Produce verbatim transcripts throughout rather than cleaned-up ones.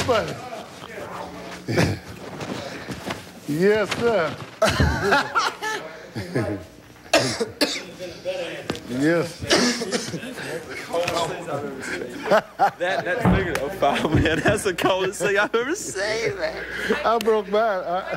Buddy. Yes, sir. Yes. that that's bigger than a foul, man. That's the coldest thing I've ever seen, man. I broke mine. I...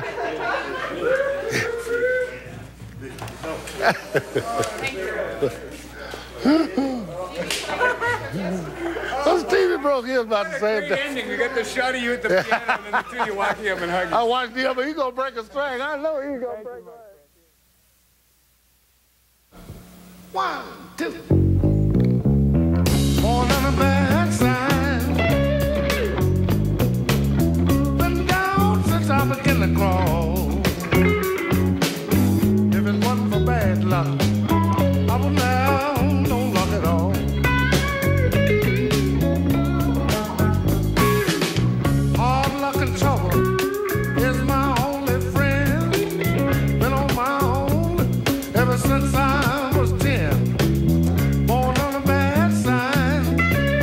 Oh, Stevie broke his about the same time. Ending. We got the shot of you at the piano, and then the two of you walking up and hugging. I watched him, but he's gonna break a string. I know he's gonna break a string. One, two. More than a bad sign. Been down since I began to crawl. If it wasn't for bad luck, I would now no luck at all. Hard luck and trouble is my only friend. Been on my own ever since I was ten. Born on a bad sign.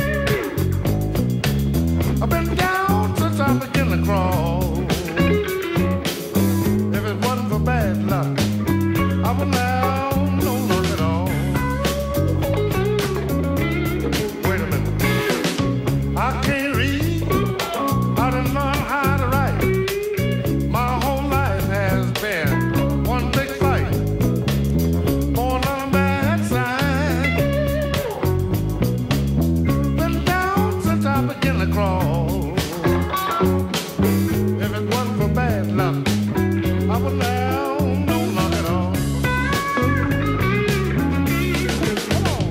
I've been down since I began to crawl. If it wasn't for bad luck, I would now no luck at all. Wait a minute. I can't read. I don't know how to write. My whole life has been one big fight. Born on a bad side. Been down since I began to crawl. If it wasn't for bad luck, I would now no luck at all. Come on.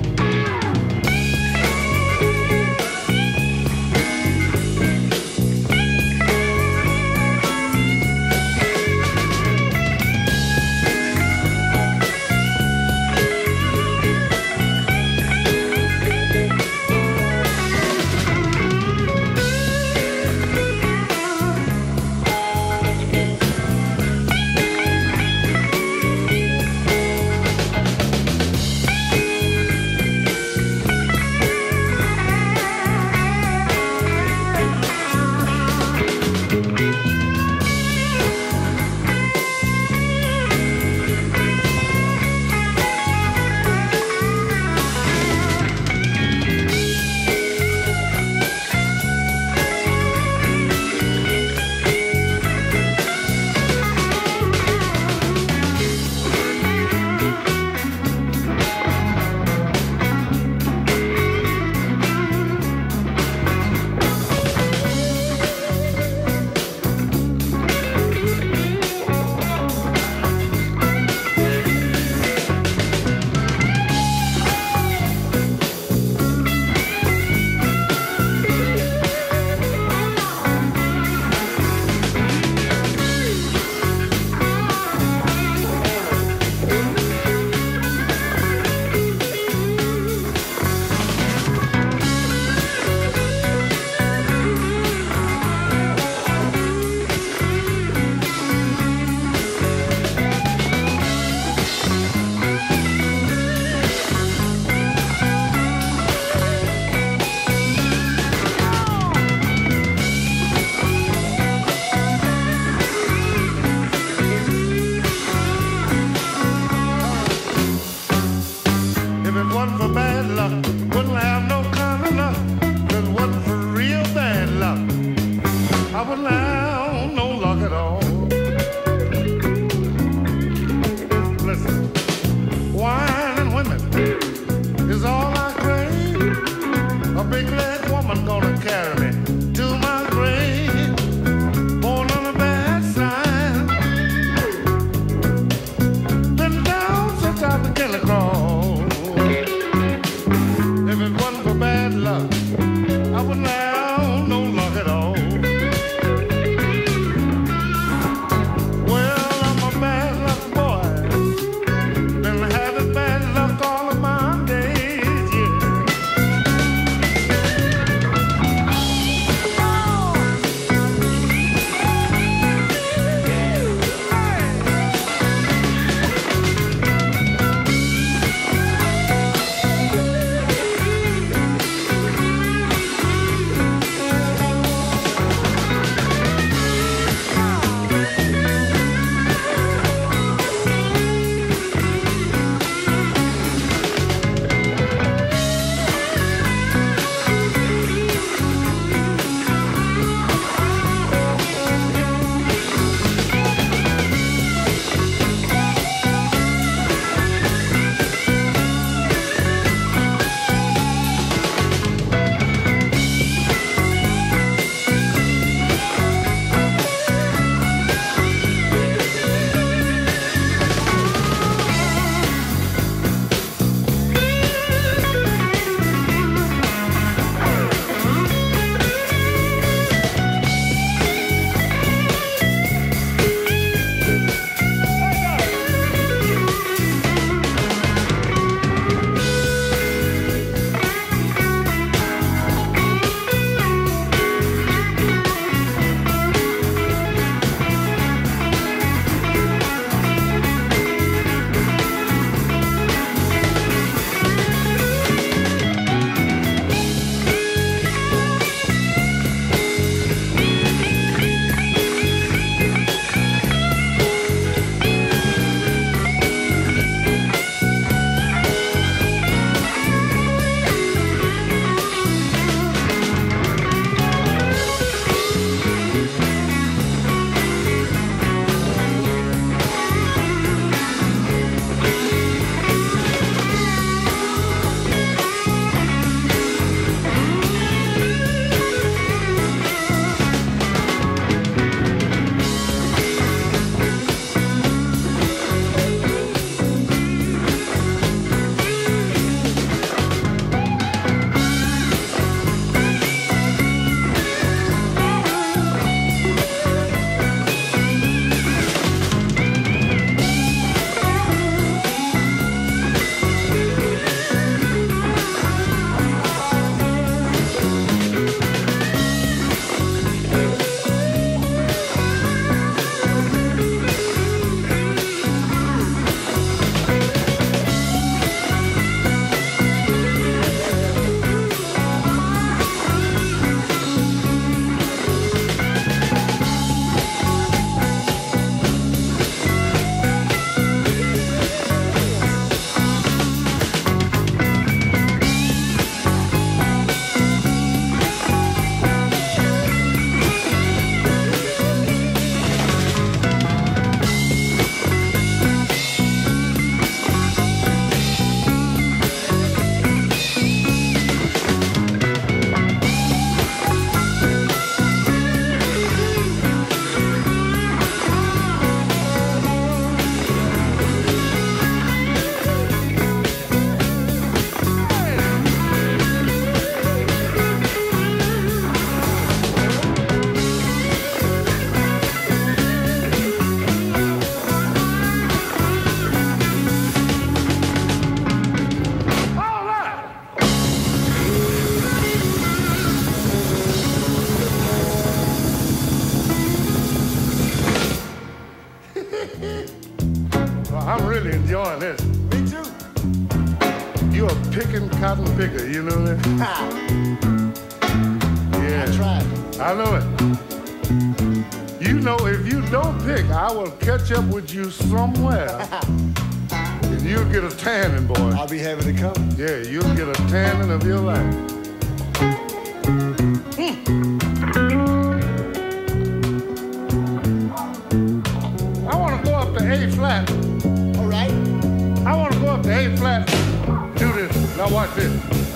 If it wasn't for bad luck, wouldn't have no kind of luck. If it wasn't for real bad luck, I wouldn't have no luck at all. Listen, wine and women is all I crave. A big leg woman gonna carry me to my grave. Born on a bad side. Been down since I began to crawl. If it wasn't for bad luck, I wouldn't have no luck at all. Well, I'm a bad luck boy. Been having bad luck all of my days, yeah. enjoying this. Me too. You're a picking cotton picker, you know that? Ha. Yeah. I tried. I know it. You know, if you don't pick, I will catch up with you somewhere. And you'll get a tanning, boy. I'll be happy to come. Yeah, you'll get a tanning of your life. Hmm. I want to go up to A flat. All right. I want to go up to A flat. Do this. Now watch this.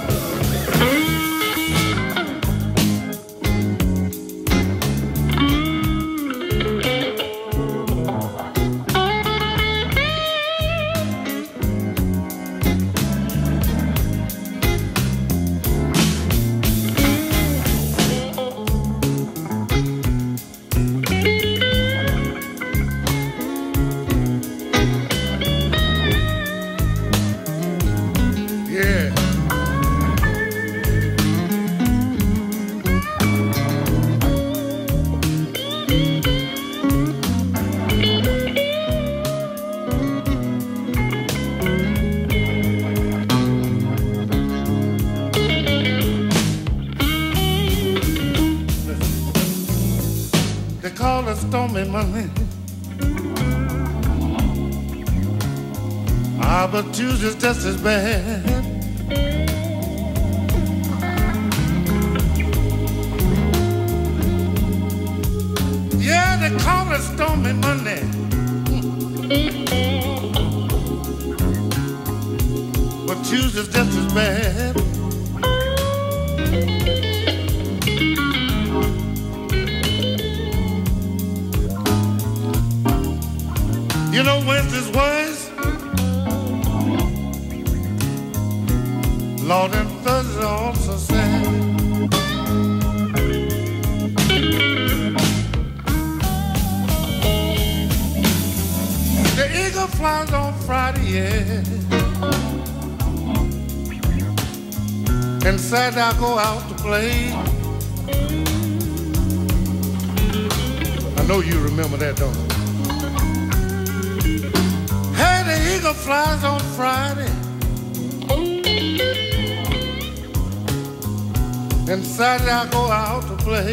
Stormy Monday. Ah, but Tuesday's just as bad. Yeah, they call it Stormy Monday. But Tuesday's just as bad. You know Wednesday's worse. Lord, and Thursday also sad. The eagle flies on Friday, yeah. And Saturday I go out to play. I know you remember that, don't you? Hey, the eagle flies on Friday. And Saturday I go out to play.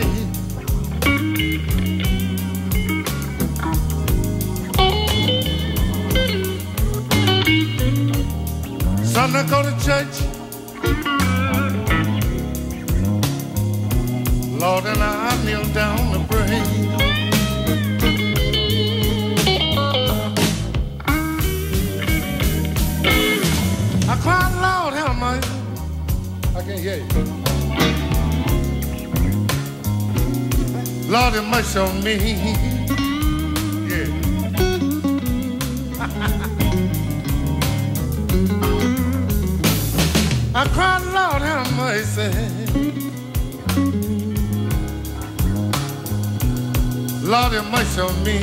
Sunday I go to church. Lord, and I kneel down to pray. I cried, Lord, have mercy. I can't hear you. Lord, have mercy on me. Yeah. I cried, Lord, have mercy. Lord, have mercy on me.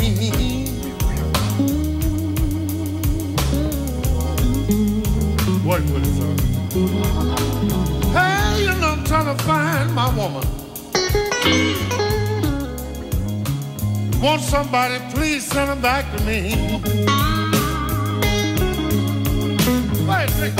Work with it, son. Hey, you know I'm trying to find my woman. Want somebody, please send her back to me. Wait, wait.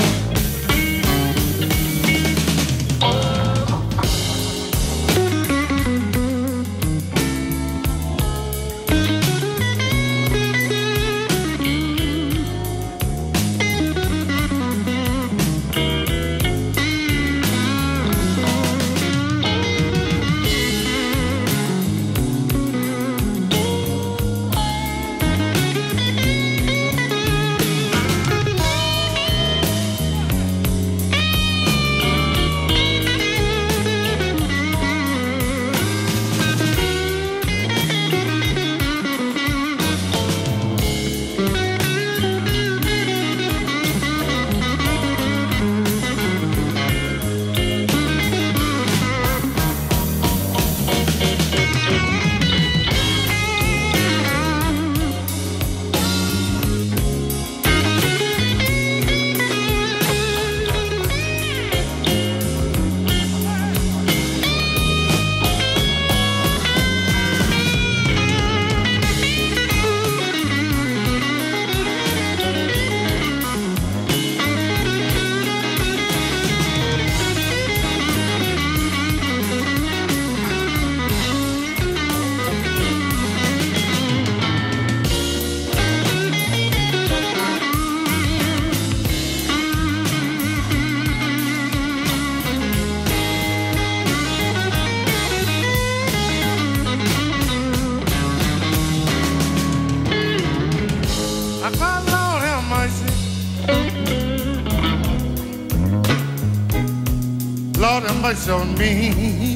mercy on me.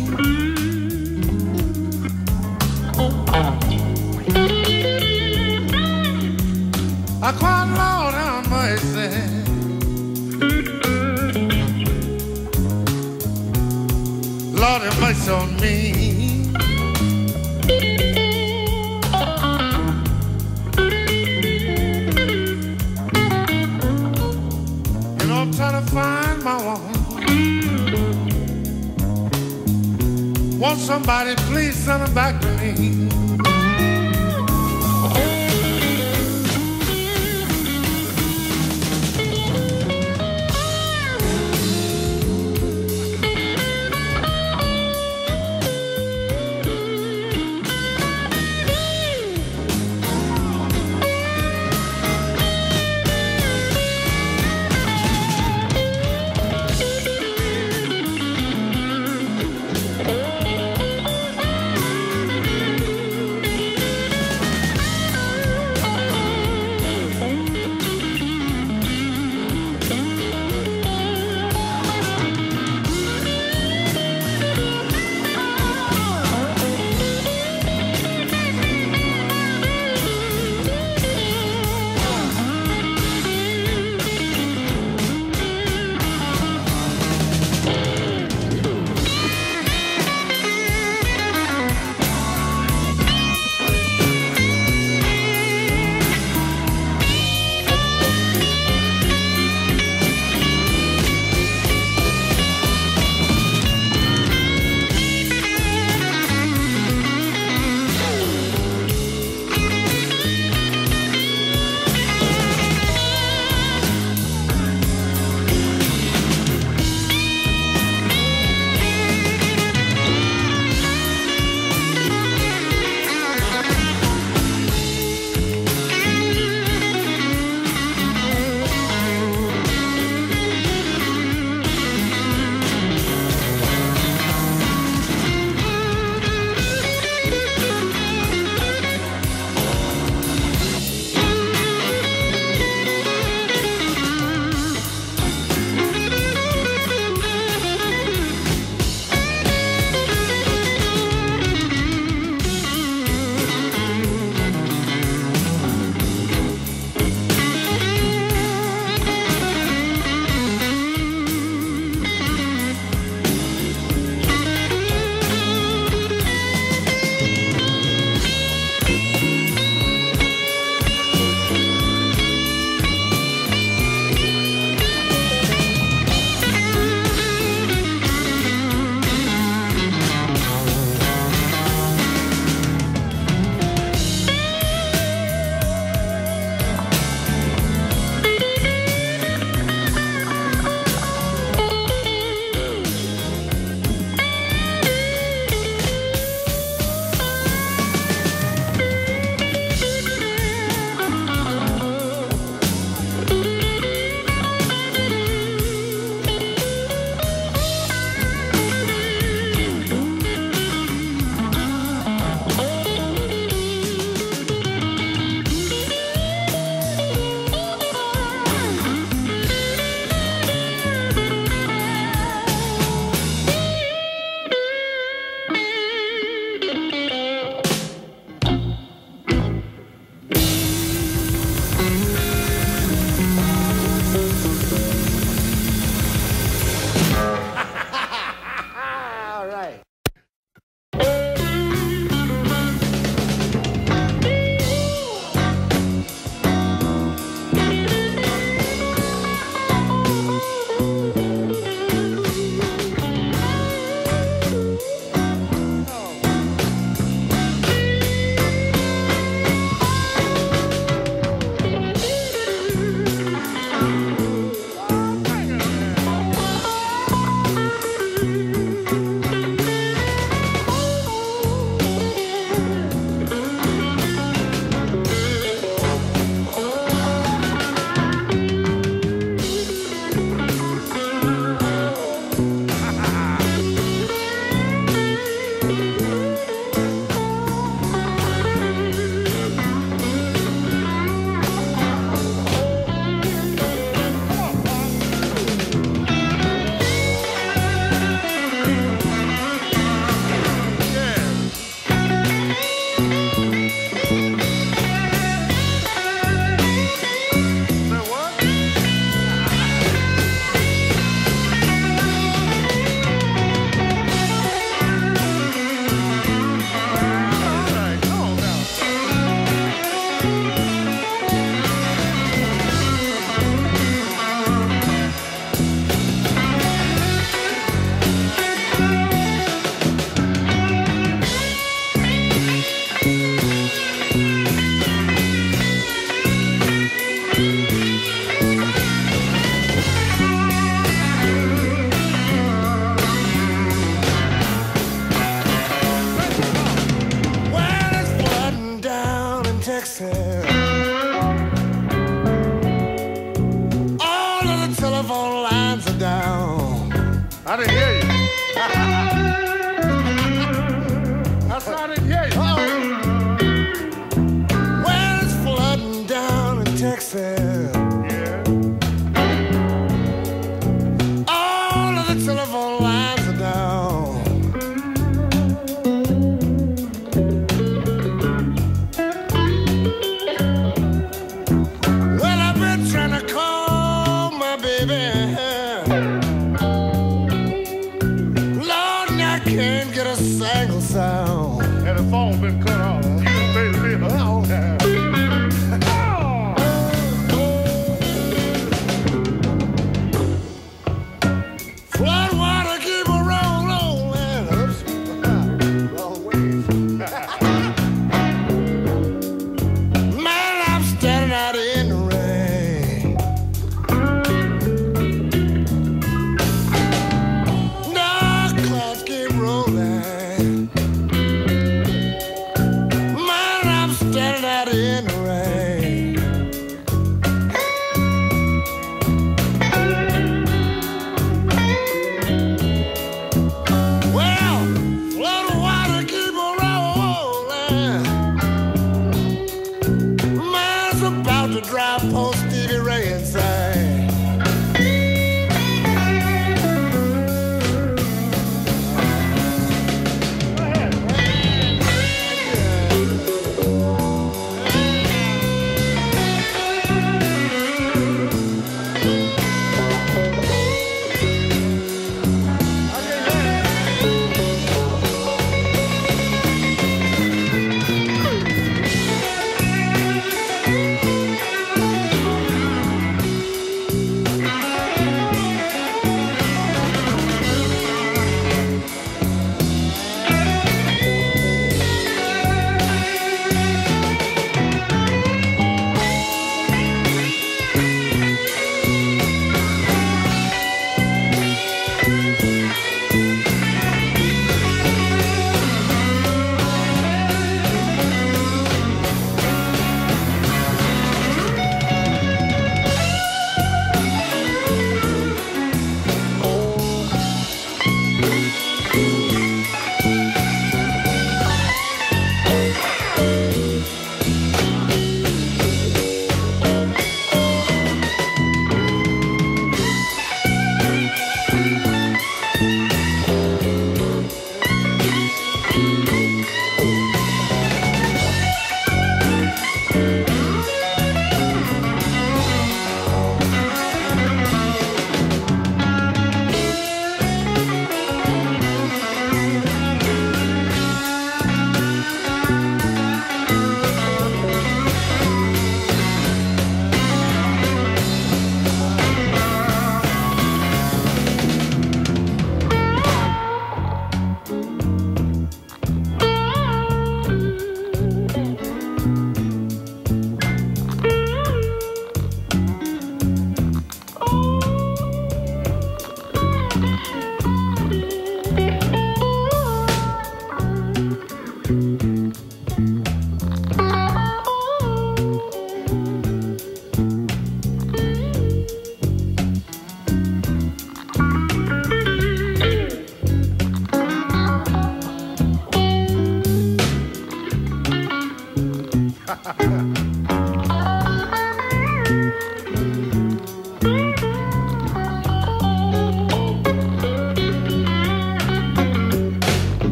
I cried, Lord, have mercy. Lord, have mercy on me. You know, I'm trying to find my woman. Want somebody, please send her back to me. can't get a single sound. And the phone been cut off. You baby, baby, oh, yeah. Flood water keep a roll on and oops, wrong way. Man, I'm standing out in the rain. Dark clouds keep rolling. Man, I'm standing out in the rain. Well, flood of water keep a rolling. Man's about to drive post Stevie Ray insane.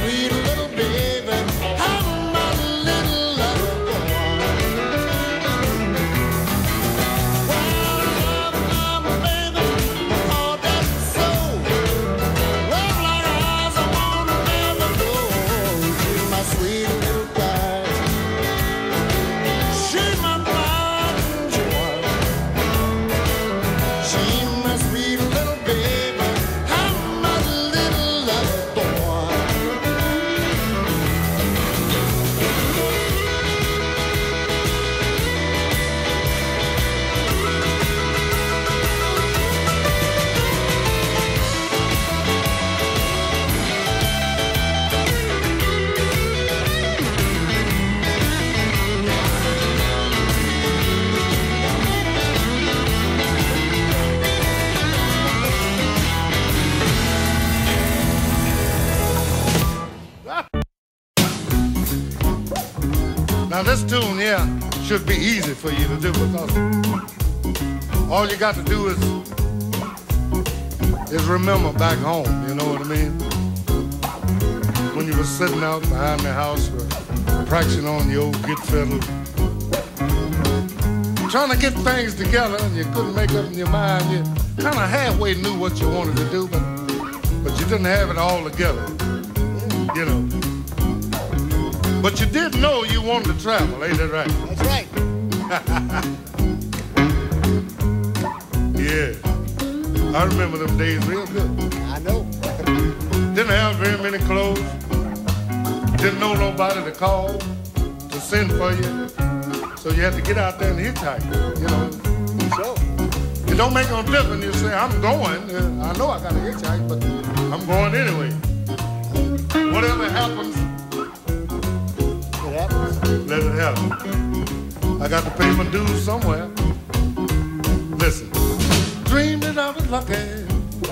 sweet little baby. I'm my little lover boy. Well, love, love, baby, oh, that's so. Love like ours, I wanna never go. She's my sweet little guy. She's my pride and joy. She's my sweet little baby. I'm my little lover boy. Now this tune here should be easy for you to do because all you got to do is is remember back home, you know what I mean? When you were sitting out behind the house uh, practicing on the old git fiddle, trying to get things together and you couldn't make up in your mind. You kind of halfway knew what you wanted to do, but but you didn't have it all together, you know. But you did know you wanted to travel, ain't that right? That's right. Yeah. I remember them days real good. I know. Didn't have very many clothes. Didn't know nobody to call, to send for you. So you had to get out there and hitchhike, you know. So, It don't make no difference. You say, I'm going. Uh, I know I got to hitchhike, but I'm going anyway. Whatever happens, it happens. let it happen. I got to pay my dues somewhere. Listen. Dreamed that I was lucky,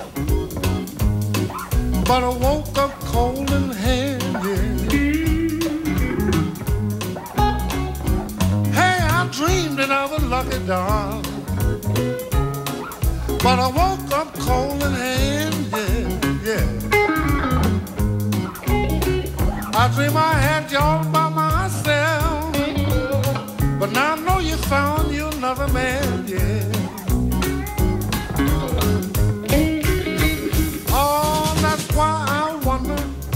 but I woke up cold and handed. Hey, I dreamed that I was lucky, darling, but I woke up cold and handed. Yeah. I dream I had you all by myself, but now I know you found you another man, yeah. Oh, that's why I wonder,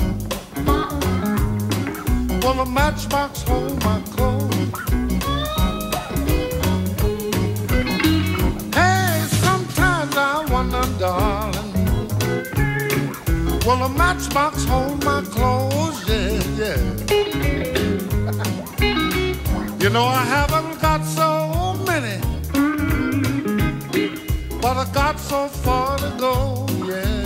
will a matchbox hold my clothes? Hey, sometimes I wonder, darling, will a matchbox hold my clothes? Yeah, yeah. You know I haven't got so many, but I got so far to go, yeah.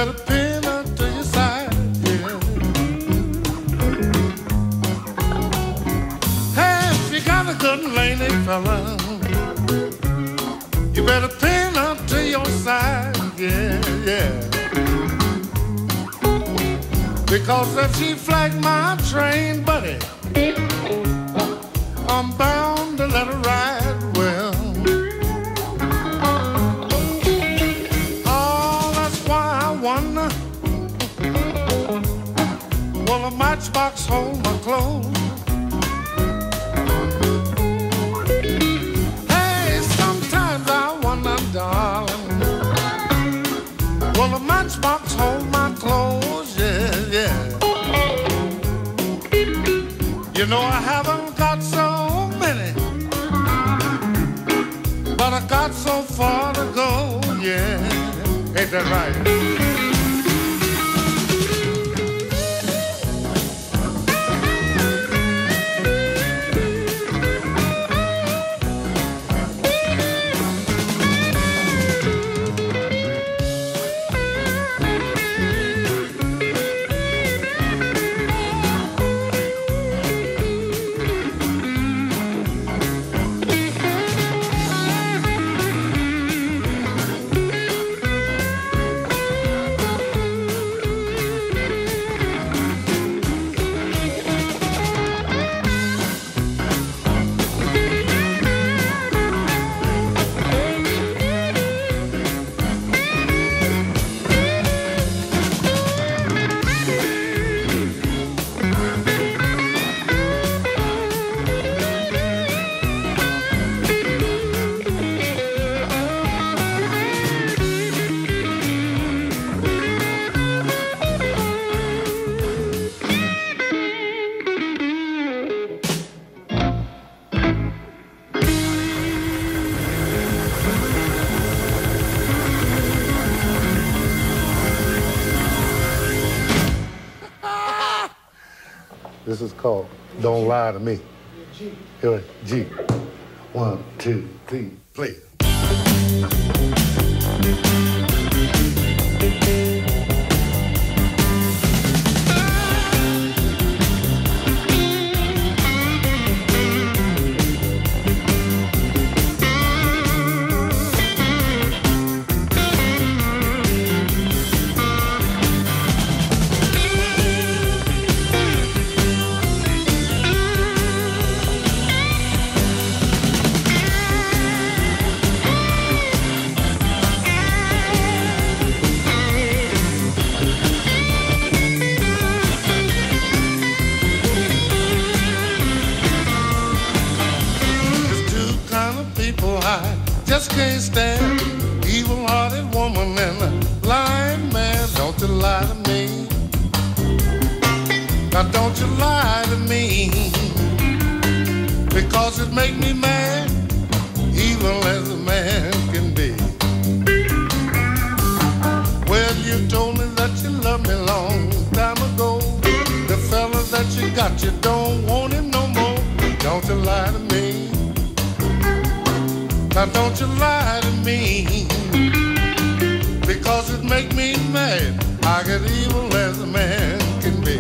better pin her to your side, yeah. Hey, if you got a good lady fella, you better pin her to your side, yeah, yeah. Because if she flag my train, buddy, I'm bound to let her ride well. Oh, that's why I wonder, will a matchbox hold my clothes? Hey, sometimes I wonder, darling, will a matchbox hold my clothes? Yeah, yeah. You know I haven't got so many, but I got so far to go, yeah. Ain't that right? This is called Don't Lie to Me. Here we G. One, two, three, play. Just can't stand evil-hearted woman and a lying man. Don't you lie to me. Now don't you lie to me, because it make me mad, evil as a man can be. Well, you told me that you loved me long time ago. The fella that you got, you don't want him no more. Don't you lie to me. Now don't you lie to me, because it make me mad. I get evil as a man can be.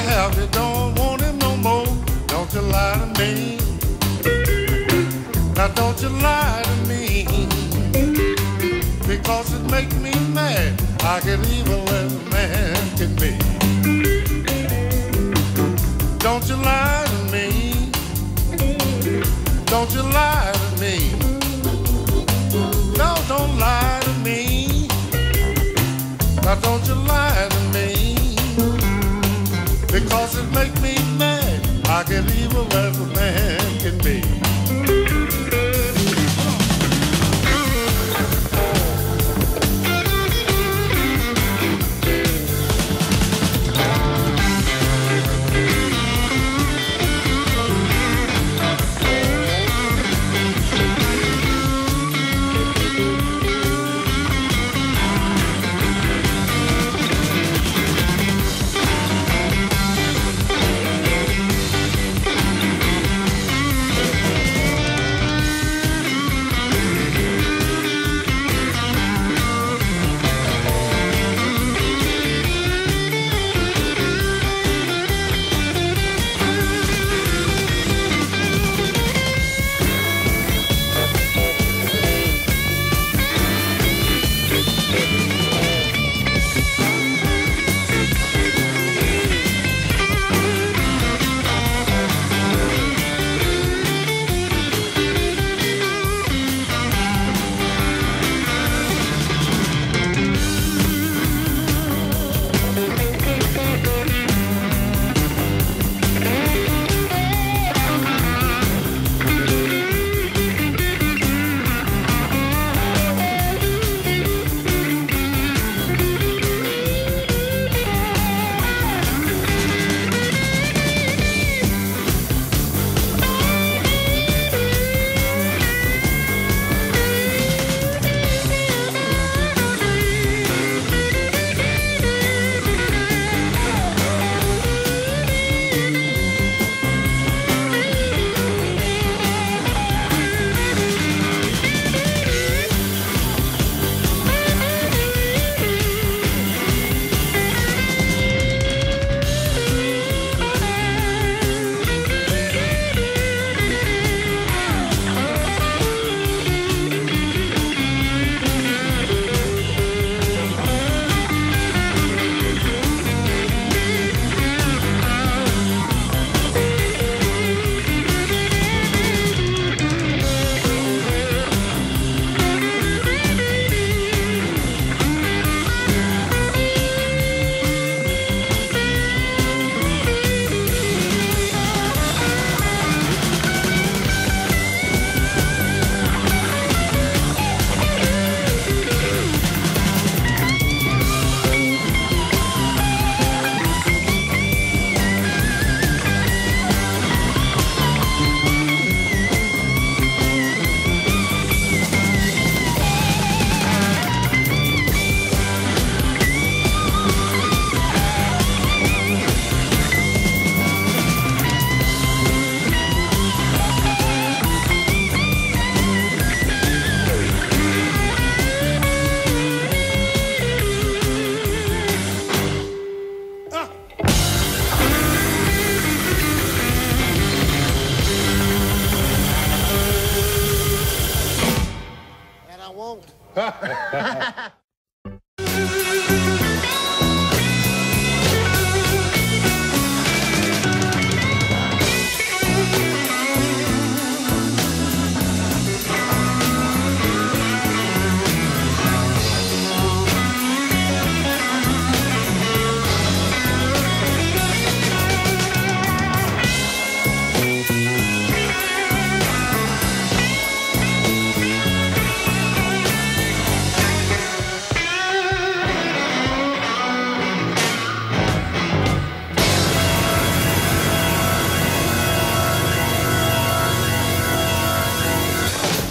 have it, don't want it no more. Don't you lie to me. Now don't you lie to me. Because it makes me mad. I get evil as a man can be. Don't you lie to me. Don't you lie to me. No, don't lie to me. Now don't you lie to me. Because it makes me mad. I get evil as a man can be.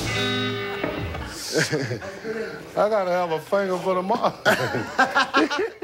I gotta have a finger for the mom.